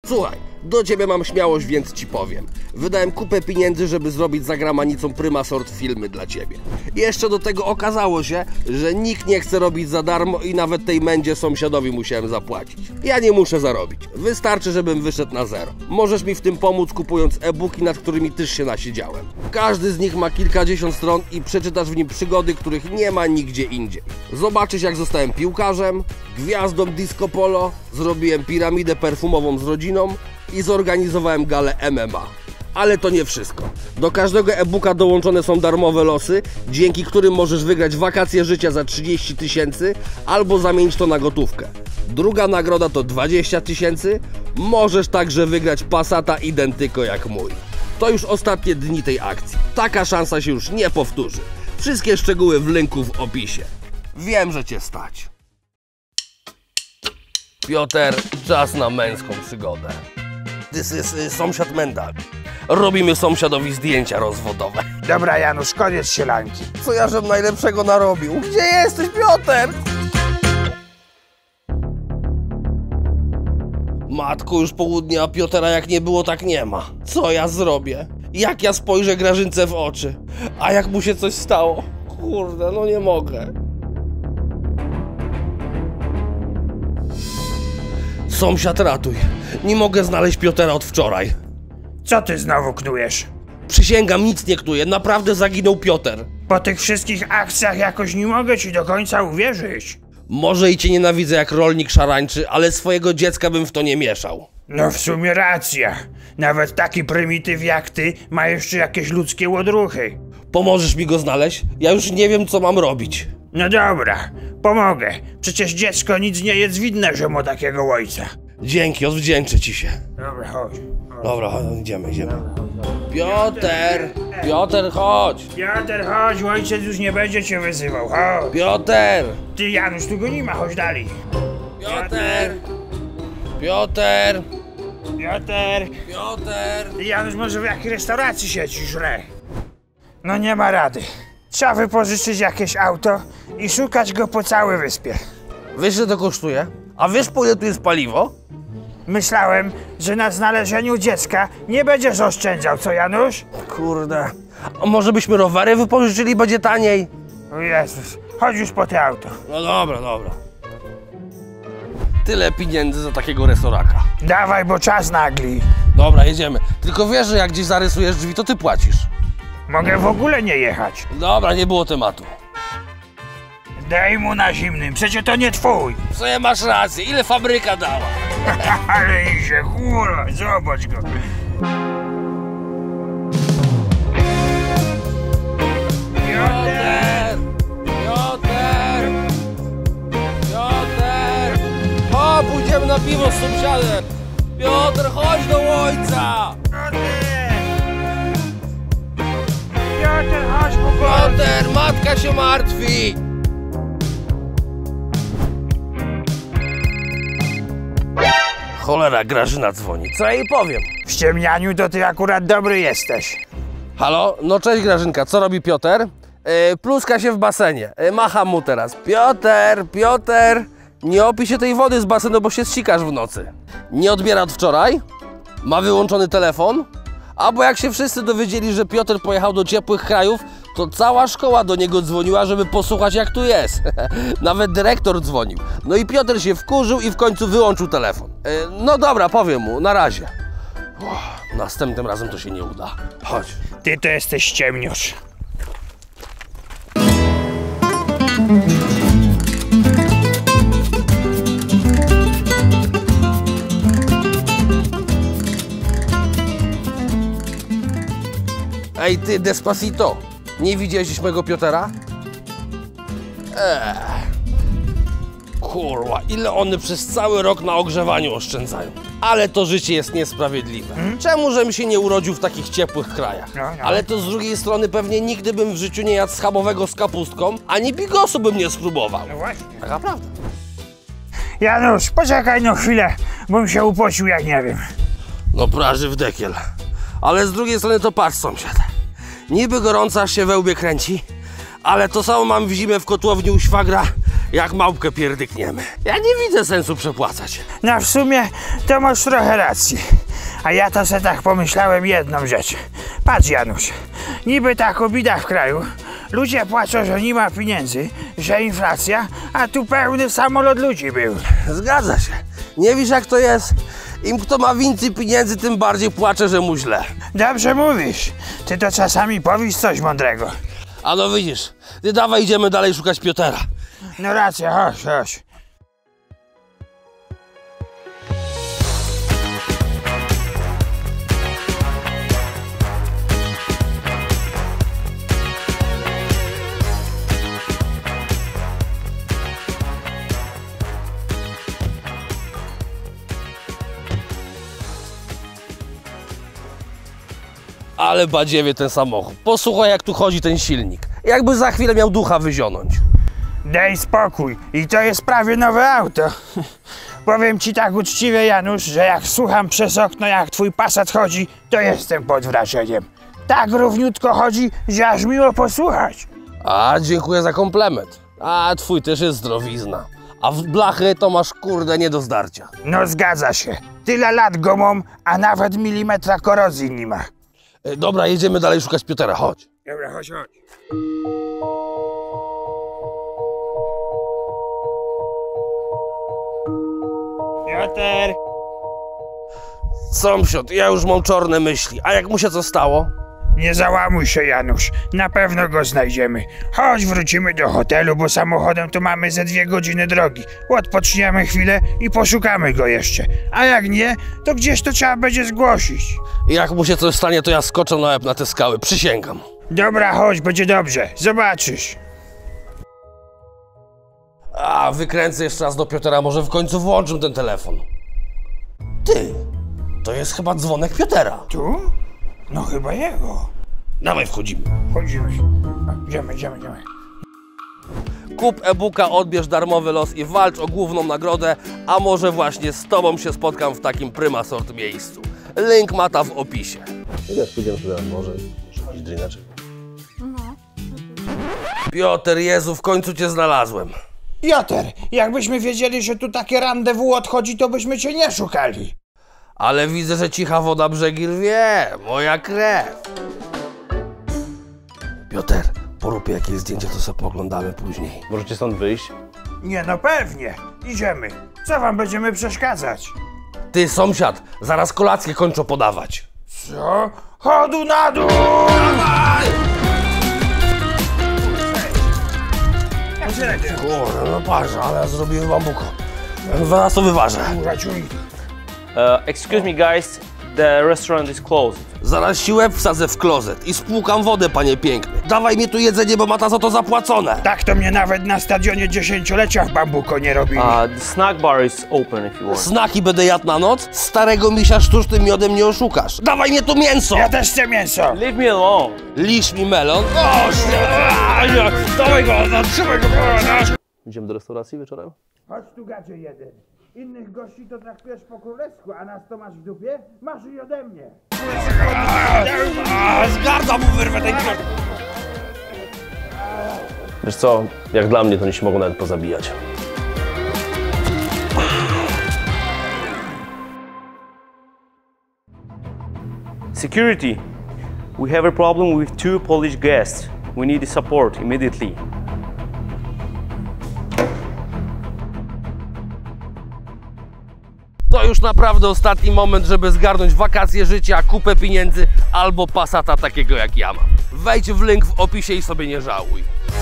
Słuchaj, do ciebie mam śmiałość, więc ci powiem. Wydałem kupę pieniędzy, żeby zrobić za granicą Prima Sort filmy dla ciebie. Jeszcze do tego okazało się, że nikt nie chce robić za darmo i nawet tej mędzie sąsiadowi musiałem zapłacić. Ja nie muszę zarobić. Wystarczy, żebym wyszedł na zero. Możesz mi w tym pomóc, kupując e-booki, nad którymi też się nasiedziałem. Każdy z nich ma kilkadziesiąt stron i przeczytasz w nim przygody, których nie ma nigdzie indziej. Zobaczysz, jak zostałem piłkarzem, gwiazdą disco polo, zrobiłem piramidę perfumową z rodziną i zorganizowałem galę MMA. Ale to nie wszystko. Do każdego e-booka dołączone są darmowe losy, dzięki którym możesz wygrać wakacje życia za 30 000 albo zamienić to na gotówkę. Druga nagroda to 20 000, możesz także wygrać Passata Identico jak mój. To już ostatnie dni tej akcji. Taka szansa się już nie powtórzy. Wszystkie szczegóły w linku w opisie. Wiem, że cię stać. Piotr, czas na męską przygodę. This is sąsiad Menda. Robimy sąsiadowi zdjęcia rozwodowe. Dobra, Janusz, koniec sielanki. Co ja żem najlepszego narobił? Gdzie jesteś, Piotr? Matko, już południa, a Piotra jak nie było, tak nie ma. Co ja zrobię? Jak ja spojrzę Grażynce w oczy? A jak mu się coś stało? Kurde, no nie mogę. Sąsiad, ratuj. Nie mogę znaleźć Piotra od wczoraj. Co ty znowu knujesz? Przysięgam, nic nie knuję. Naprawdę zaginął Piotr. Po tych wszystkich akcjach jakoś nie mogę ci do końca uwierzyć. Może i cię nienawidzę jak rolnik szarańczy, ale swojego dziecka bym w to nie mieszał. No w sumie racja. Nawet taki prymityw jak ty ma jeszcze jakieś ludzkie odruchy. Pomożesz mi go znaleźć? Ja już nie wiem, co mam robić. No dobra, pomogę. Przecież dziecko nic nie jest winne, że ma takiego ojca. Dzięki, odwdzięczę ci się. Dobra, chodź. Dobra, idziemy. Piotr, chodź. Piotr, chodź, ojciec już nie będzie cię wyzywał, chodź. Piotr, Ty, Janusz, tu go nie ma, chodź dalej. Piotr. Ty, Janusz, może w jakiej restauracji siedzi, żre. No nie ma rady. Trzeba wypożyczyć jakieś auto i szukać go po całej wyspie. Wiesz, że to kosztuje? A wiesz, po ile tu jest paliwo? Myślałem, że na znalezieniu dziecka nie będziesz oszczędzał, co, Janusz? Kurde. A może byśmy rowery wypożyczyli, będzie taniej? O Jezus, chodź już po te auto. No dobra. Tyle pieniędzy za takiego resoraka. Dawaj, bo czas nagli. Dobra, jedziemy. Tylko wiesz, że jak gdzieś zarysujesz drzwi, to ty płacisz. Mogę w ogóle nie jechać. Dobra, nie było tematu. Daj mu na zimnym, przecież to nie twój. W sumie masz rację, ile fabryka dała? Ale idzie, kurwa, zobacz go. Piotr! Hop, pójdziemy na piwo z sąsiadem! Piotr, chodź do ojca! Piotr, chodź po górę. Piotr, matka się martwi! Cholera, Grażyna dzwoni. Co ja jej powiem? W ciemnianiu to ty akurat dobry jesteś. Halo? No cześć Grażynka, co robi Piotr? Pluska się w basenie. Macham mu teraz. Piotr! Nie opij się tej wody z basenu, bo się zsikasz w nocy. Nie odbiera od wczoraj? Ma wyłączony telefon? Albo jak się wszyscy dowiedzieli, że Piotr pojechał do ciepłych krajów, to cała szkoła do niego dzwoniła, żeby posłuchać, jak tu jest. Nawet dyrektor dzwonił. No i Piotr się wkurzył i w końcu wyłączył telefon. No dobra, powiem mu, na razie. Następnym razem to się nie uda. Chodź. Ty to jesteś ciemniusz. Ej ty, Despacito, nie widziałeś mojego Piotra? Kurwa, ile one przez cały rok na ogrzewaniu oszczędzają. Ale to życie jest niesprawiedliwe. Czemu żebym się nie urodził w takich ciepłych krajach? No. Ale to z drugiej strony pewnie nigdy bym w życiu nie jadł schabowego z kapustką, ani bigosu bym nie spróbował. No właśnie. Taka prawda. Janusz, poczekaj no chwilę, bym się upocił jak nie wiem. No praży w dekiel. Ale z drugiej strony to patrz, sąsiad. Niby gorąco, aż się we łbie kręci, ale to samo mam w zimę w kotłowni u świagra, jak małpkę pierdykniemy. Ja nie widzę sensu przepłacać. No w sumie to masz trochę racji. A ja to se tak pomyślałem jedną rzecz. Patrz Janusz, niby tak o bidach w kraju. Ludzie płacą, że nie ma pieniędzy, że inflacja, a tu pełny samolot ludzi był. Zgadza się. Nie wiesz jak to jest? Im kto ma więcej pieniędzy, tym bardziej płacze, że mu źle. Dobrze mówisz. Ty to czasami powiesz coś mądrego. A no widzisz, ty dawaj idziemy dalej szukać Piotera. No racja, chodź, chodź. Ale badziewie ten samochód. Posłuchaj jak tu chodzi ten silnik. Jakby za chwilę miał ducha wyzionąć. Daj spokój. I to jest prawie nowe auto. Powiem ci tak uczciwie, Janusz, że jak słucham przez okno, jak twój Passat chodzi, to jestem pod wrażeniem. Tak równiutko chodzi, że aż miło posłuchać. A, dziękuję za komplement. A, twój też jest zdrowizna. A w blachy to masz kurde nie do zdarcia. No zgadza się. Tyle lat go mam, a nawet milimetra korozji nie ma. Dobra, jedziemy dalej szukać Piotera, chodź. Dobra, chodź, chodź. Piotr! Sąsiad, ja już mam czarne myśli. A jak mu się co stało? Nie załamuj się, Janusz. Na pewno go znajdziemy. Chodź, wrócimy do hotelu, bo samochodem to mamy ze 2 godziny drogi. Odpoczniemy chwilę i poszukamy go jeszcze. A jak nie, to gdzieś to trzeba będzie zgłosić. Jak mu się coś stanie, to ja skoczę na łeb na te skały, przysięgam. Dobra, chodź, będzie dobrze. Zobaczysz. A, wykręcę jeszcze raz do Piotera, może w końcu włączę ten telefon. Ty, to jest chyba dzwonek Piotera. Tu? No chyba jego. Dawaj, wchodzimy. Chodzimy. Idziemy. Kup e-booka, odbierz darmowy los i walcz o główną nagrodę, a może właśnie z tobą się spotkam w takim prima sort miejscu. Link mata w opisie. Jak pójdziemy sobie na morze, muszę jakiś drineczek. Piotr, Jezu, w końcu cię znalazłem. Piotr, jakbyśmy wiedzieli, że tu takie randewu odchodzi, to byśmy cię nie szukali. Ale widzę, że cicha woda brzegi rwie, moja krew. Piotr, porób jakieś zdjęcie, to sobie pooglądamy później. Możecie stąd wyjść? Nie no pewnie. Idziemy. Co wam będziemy przeszkadzać? Ty, sąsiad, zaraz kolację kończą podawać. Co? Chodu na dół! Kurde, no patrz, ale ja zrobiłem bambuko. Zaraz to wyważę. Excuse me guys, the restaurant is closed. Zaraz ci łeb wsadzę w klozet i spłukam wodę, panie piękny. Dawaj mi tu jedzenie, bo mata za to zapłacone. Tak to mnie nawet na stadionie 10-lecia w bambuko nie robili. The snack bar is open if you want. Snaki będę jadł na noc? Starego misia sztucznym miodem nie oszukasz. Dawaj mnie tu mięso! Ja też chcę mięso. Leave me alone. Lisz mi melon. O, dawaj go, zatrzymaj go. Idziemy do restauracji wieczorem? Chodź tu gadzie jeden. Innych gości to traktujesz po królewsku, a nas to masz w dupie? Masz i ode mnie. Z gardła mu wyrwę ten kwiat. Wiesz co, jak dla mnie to nie się mogą nawet pozabijać. Security, we have a problem with 2 Polish guests. We need support immediately. To już naprawdę ostatni moment, żeby zgarnąć wakacje życia, kupę pieniędzy albo Passata takiego jak ja mam. Wejdź w link w opisie i sobie nie żałuj.